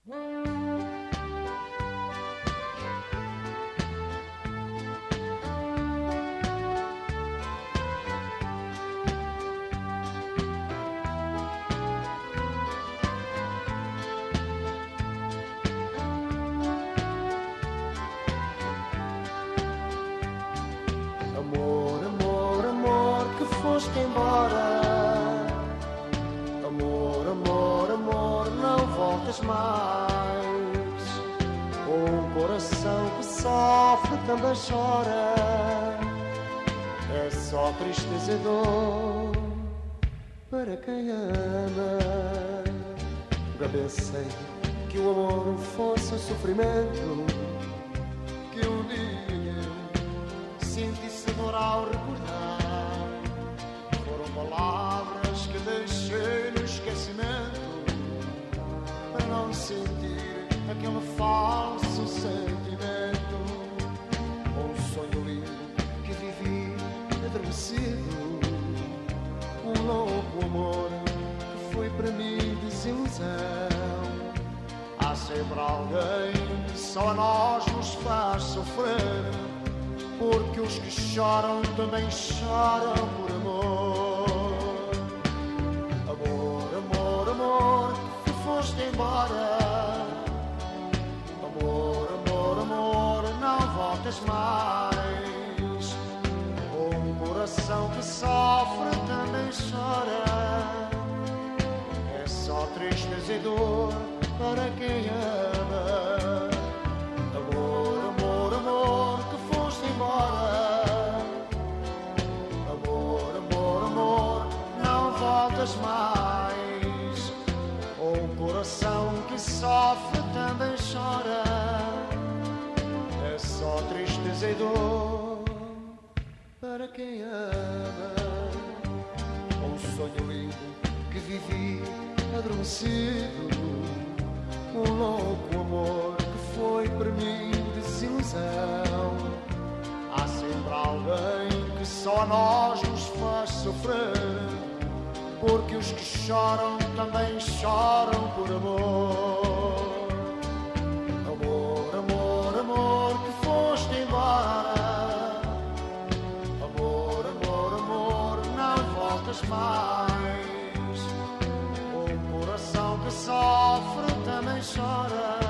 Amor, amor, amor, que foste embora. Amor, amor, amor, não voltas mais. Um coração que sofre também chora. É só tristeza e dor para quem ama. Já pensei que o amor fosse um sofrimento, que um dia senti-se dor ao recordar. Foram palavras que deixei no esquecimento para não sentir aquele falso sentimento. Um sonho lindo que vivi adormecido. Um louco amor que foi para mim desilusão. Há sempre alguém que só a nós nos faz sofrer, porque os que choram também choram por amor. Amor, amor, amor, que foste embora. Amor, amor, amor, não voltas mais. Um coração que sofre também chora. É só tristeza e dor para quem ama. Amor, amor, amor, que foste embora. Amor, amor, amor, não voltas mais. Um coração que sofre também chora. É só tristeza e dor para quem ama. Um sonho lindo que vivi adormecido. Um louco amor que foi para mim desilusão. Há sempre alguém que só a nós nos faz sofrer, porque os que choram também choram por amor. Amor, amor, amor, que foste embora. Amor, amor, amor, não voltas mais. Um coração que sofre também chora.